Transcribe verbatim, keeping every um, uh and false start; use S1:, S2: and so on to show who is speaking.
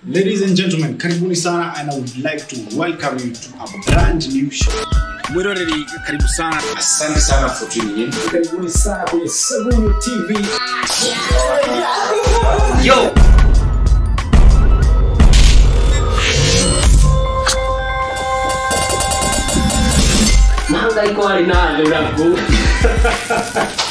S1: Ladies and gentlemen, karibuni sana, and I would like to welcome you to a brand new show.
S2: We're already karibu sana.
S1: Asante sana for tuning in. Karibuni sana kwenye Runyu T V. Yo! Manga iko alina, leo